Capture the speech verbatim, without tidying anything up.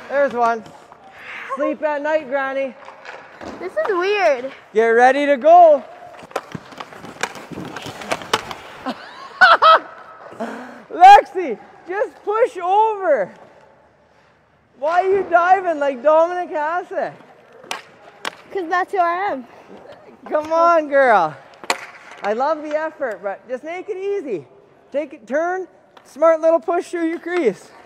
There's one. Sleep at night, Granny. This is weird. Get ready to go. Lexi, just push over. Why are you diving like Dominic Hasse? Because that's who I am. Come on, girl. I love the effort, but just make it easy. Take it, turn, smart little push through your crease.